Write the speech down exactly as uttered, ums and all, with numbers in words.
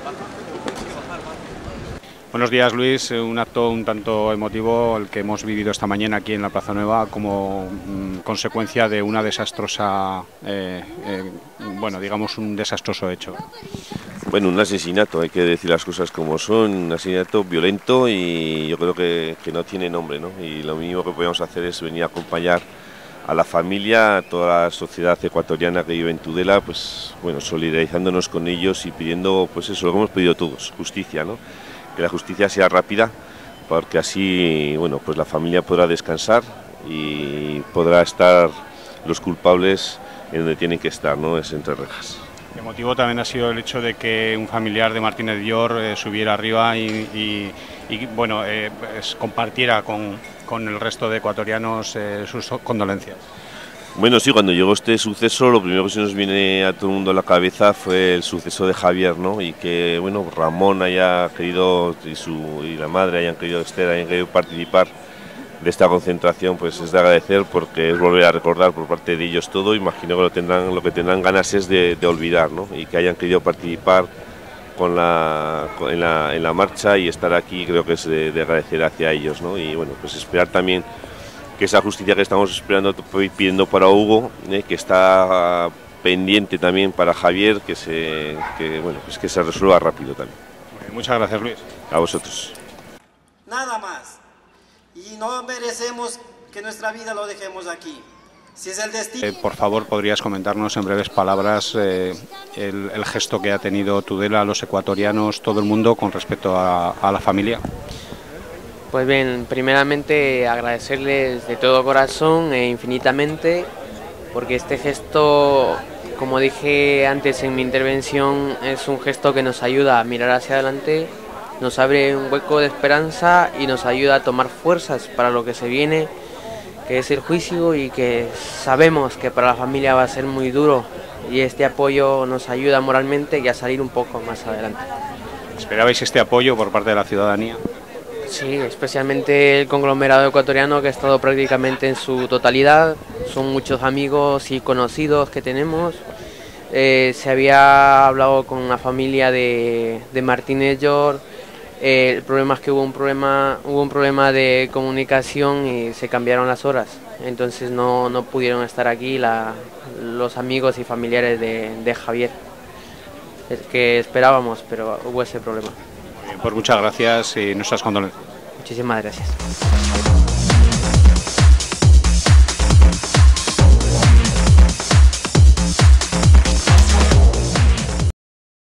Buenos días, Luis. Un acto un tanto emotivo el que hemos vivido esta mañana aquí en la Plaza Nueva como mm, consecuencia de una desastrosa, eh, eh, bueno, digamos un desastroso hecho. Bueno, un asesinato, hay que decir las cosas como son, un asesinato violento y yo creo que, que no tiene nombre, ¿no? Y lo mínimo que podemos hacer es venir a acompañar a la familia, a toda la sociedad ecuatoriana que vive en Tudela, pues bueno, solidarizándonos con ellos y pidiendo, pues eso, lo que hemos pedido todos, justicia, ¿no? Que la justicia sea rápida, porque así, bueno, pues la familia podrá descansar y podrá estar los culpables en donde tienen que estar, ¿no? Es entre rejas. El motivo también ha sido el hecho de que un familiar de Martínez Llor eh, subiera arriba y, y, y bueno, eh, pues, compartiera con, con el resto de ecuatorianos eh, sus condolencias. Bueno, sí, cuando llegó este suceso, lo primero que se nos viene a todo el mundo a la cabeza fue el suceso de Javier, ¿no? Y que, bueno, Ramón haya querido, y, su, y la madre hayan querido, Esther, hayan querido participar de esta concentración, pues es de agradecer porque es volver a recordar por parte de ellos todo. Imagino que lo, tendrán, lo que tendrán ganas es de, de olvidar, ¿no? Y que hayan querido participar con la, con, en, la, en la marcha y estar aquí creo que es de, de agradecer hacia ellos, ¿no? Y bueno, pues esperar también que esa justicia que estamos esperando, pidiendo para Hugo, eh, que está pendiente también para Javier, que se, que, bueno, pues que se resuelva rápido también. Muchas gracias, Luis. A vosotros. Nada más. Y no merecemos que nuestra vida lo dejemos aquí. Si es el destino... Eh, por favor, ¿podrías comentarnos en breves palabras eh, el, el gesto que ha tenido Tudela, los ecuatorianos, todo el mundo con respecto a, a la familia? Pues bien, primeramente agradecerles de todo corazón e infinitamente, porque este gesto, como dije antes en mi intervención, es un gesto que nos ayuda a mirar hacia adelante, nos abre un hueco de esperanza y nos ayuda a tomar fuerzas para lo que se viene, que es el juicio y que sabemos que para la familia va a ser muy duro, y este apoyo nos ayuda moralmente y a salir un poco más adelante. ¿Esperabais este apoyo por parte de la ciudadanía? Sí, especialmente el conglomerado ecuatoriano que ha estado prácticamente en su totalidad. Son muchos amigos y conocidos que tenemos. Eh, se había hablado con la familia de, de Martínez Llor. Eh, el problema es que hubo un problema, hubo un problema de comunicación y se cambiaron las horas. Entonces no, no pudieron estar aquí la, los amigos y familiares de, de Javier, que esperábamos, pero hubo ese problema. Pues muchas gracias y nuestras condolencias. Muchísimas gracias.